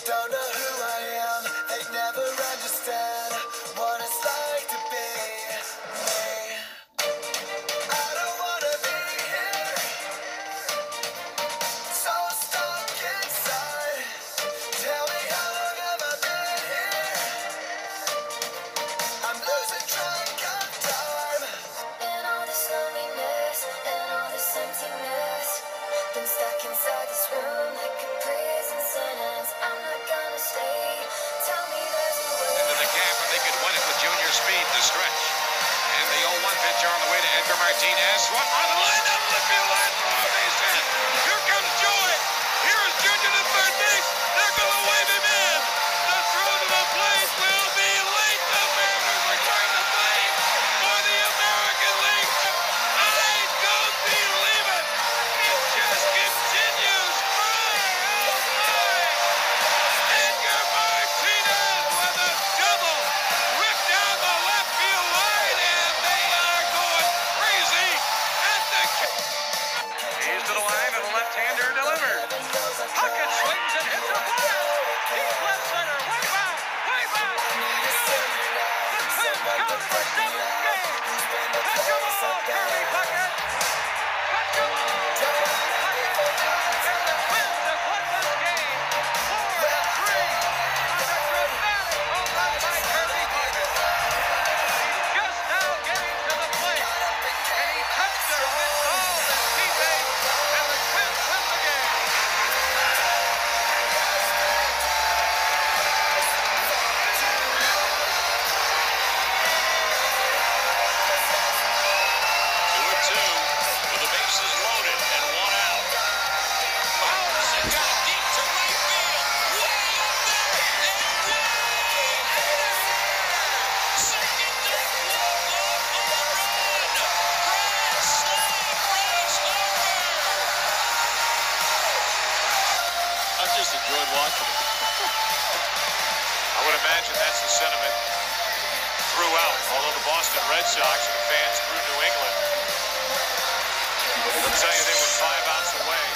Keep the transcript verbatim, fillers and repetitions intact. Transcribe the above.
don't know who I am, they never understand what it's like to be me. I don't wanna be here, so stuck inside. Tell me how long have I been here? I'm losing track of time. And all this loneliness, and all this emptiness, been stuck inside this room like a prison sentence. I'm not gonna stay. Tell me there's a way. Into the gap, and they could win it with junior speed to stretch. And the oh one pitch on the way to Edgar Martinez. Swung on the line, down the left field line for a base hit. Here comes Joy. Here's Junior to third base. They're going to wave him in. The throw to the plate will be late. The Mariners are going to play for the American League. I don't believe it. It just continues. My, oh my. Edgar Martinez with a double. Ripped down the left field line, and they are going crazy at the kick. He's to the line, and the left-hander delivers. Puckett swings and hits a blast. Deep left center, way back, way back. The Twins go to the seventh game. Catch 'em all, Kirby Puckett. Catch 'em all, Kirby Puckett. And the Twins have won this game four to three on a dramatic home run by Kirby Puckett. He's just now getting to the plate, and he touched it amidst all his teammates, and the Twins win the game. Two and two, with the bases loaded and one out. Bowers has got it deep to right field. Way up there and way out of here. Second deck walk-off home run. Grand slam race over. I've just enjoyed watching it. I would imagine that's the sentiment throughout, although the Boston Red Sox and the fans through New England, they'll tell you they were five outs away.